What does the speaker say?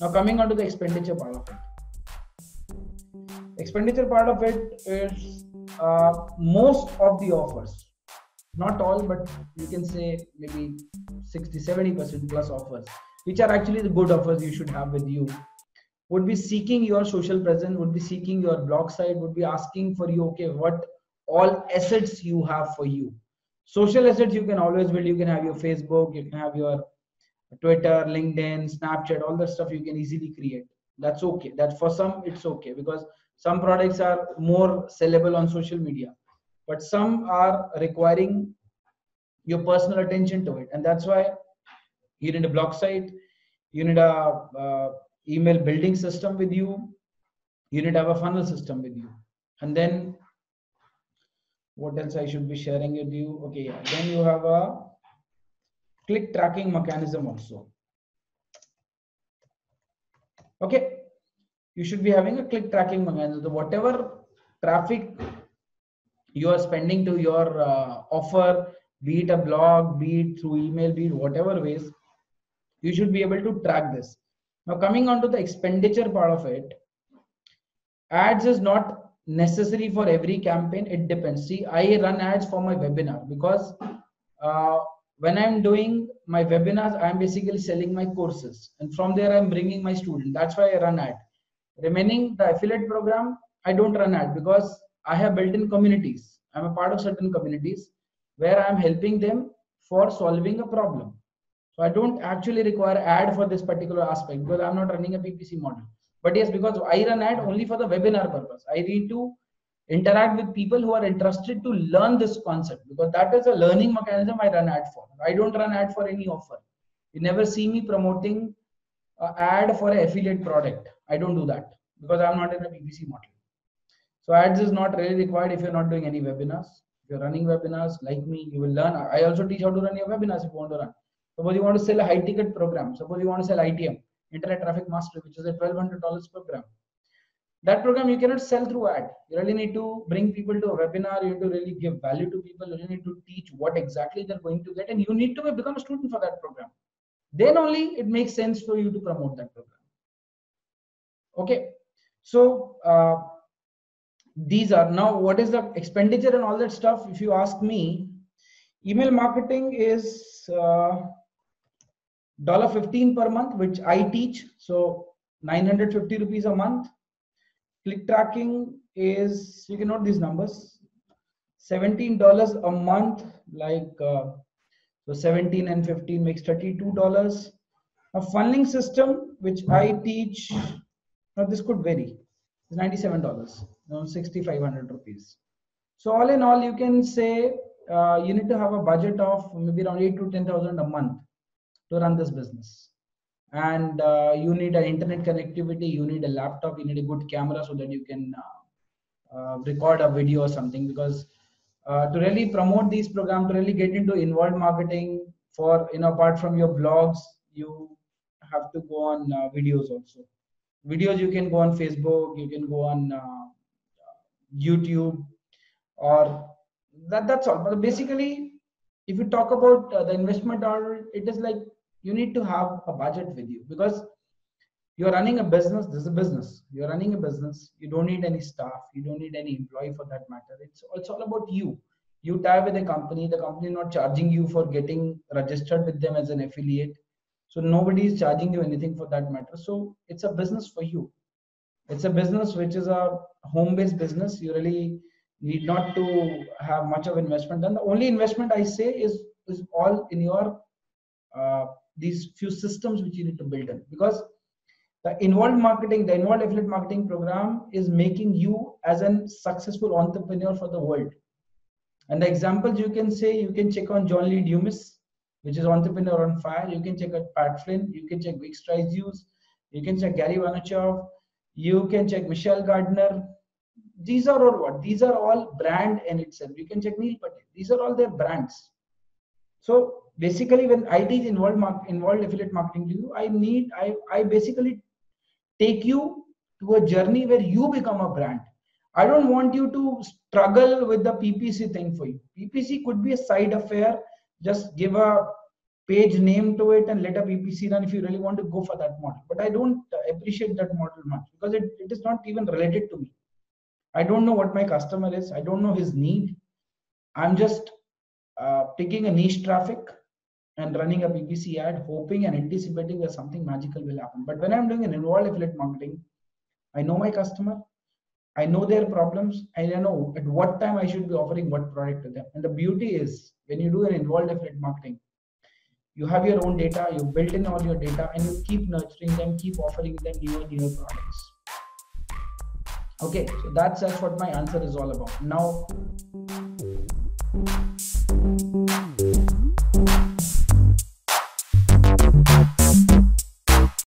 Now coming on to the expenditure part of it. Expenditure part of it is most of the offers, not all, but you can say maybe 60-70% plus offers, which are actually the good offers you should have with you, would be seeking your social presence, would be seeking your blog site, would be asking for you, okay, what all assets you have for you. Social assets you can always build. You can have your Facebook, you can have your Twitter, LinkedIn, Snapchat, all that stuff you can easily create. That's okay. That for some it's okay, because some products are more sellable on social media, but some are requiring your personal attention to it, and that's why you need a blog site, you need a email building system with you, you need to have a funnel system with you, and then what else I should be sharing with you? Okay, yeah. Then you have a click tracking mechanism also. Okay, you should be having a click tracking mechanism. So whatever traffic you are spending to your offer, be it a blog, be it through email, be it whatever ways, you should be able to track this. Now coming on to the expenditure part of it, ads is not necessary for every campaign. It depends. See, I run ads for my webinar because uh, when I'm doing my webinars, I'm basically selling my courses, and from there I'm bringing my student. That's why I run ad. Remaining the affiliate program, I don't run ad because I have built in communities. I'm a part of certain communities where I'm helping them for solving a problem. So I don't actually require ad for this particular aspect because I'm not running a PPC model. But yes, because I run ad only for the webinar purpose. I need to interact with people who are interested to learn this concept, because that is a learning mechanism I run ad for. I don't run ad for any offer. You never see me promoting ad for an affiliate product. I don't do that because I'm not in a PPC model. So ads is not really required if you're not doing any webinars. If you're running webinars like me, you will learn. I also teach how to run your webinars if you want to run. Suppose you want to sell a high ticket program. Suppose you want to sell ITM, Internet Traffic Mastery, which is a $1,200 program. That program you cannot sell through ad. You really need to bring people to a webinar. You need to really give value to people. You need to teach what exactly they're going to get, and you need to become a student for that program. Then only it makes sense for you to promote that program. Okay, so these are now what is the expenditure and all that stuff. If you ask me, email marketing is $15 per month, which I teach, so 950 rupees a month. Click tracking is, you can note these numbers, $17 a month, like so 17 and 15 makes $32. A funneling system which I teach, now this could vary, it's $97, 6,500 rupees. So all in all, you can say you need to have a budget of maybe around 8 to 10,000 a month to run this business. And you need an internet connectivity, you need a laptop, you need a good camera so that you can record a video or something, because to really promote these programs, to really get into involved marketing for, apart from your blogs, you have to go on videos also. Videos you can go on Facebook, you can go on YouTube, or that's all. But basically, if you talk about the investment, or it is like you need to have a budget with you, because you're running a business. This is a business. You're running a business. You don't need any staff. You don't need any employee for that matter. It's all about you. You tie with a company. The company is not charging you for getting registered with them as an affiliate. So nobody is charging you anything for that matter. So it's a business for you. It's a business which is a home-based business. You really need not to have much of investment. And the only investment I say is all in your these few systems which you need to build in, because the involved marketing, the involved affiliate marketing program is making you as a successful entrepreneur for the world. And the examples you can say, you can check on John Lee Dumas, which is Entrepreneur on Fire. You can check out Pat Flynn. You can check Vic Strizheus. You can check Gary Vaynerchuk. You can check Michelle Gardner. These are all what? These are all brand in itself. You can check Neil Patel. These are all their brands. So basically, when I teach involved affiliate marketing to you, I basically take you to a journey where you become a brand. I don't want you to struggle with the PPC thing for you. PPC could be a side affair. Just give a page name to it and let a PPC run if you really want to go for that model. But I don't appreciate that model much because it is not even related to me. I don't know what my customer is. I don't know his need. I'm just picking a niche traffic and running a PPC ad, hoping and anticipating that something magical will happen. But when I'm doing an involved affiliate marketing, I know my customer, I know their problems, and I know at what time I should be offering what product to them. And the beauty is when you do an involved affiliate marketing, you have your own data, you built in all your data, and you keep nurturing them, keep offering them newer products. Okay, so that's what my answer is all about. Now,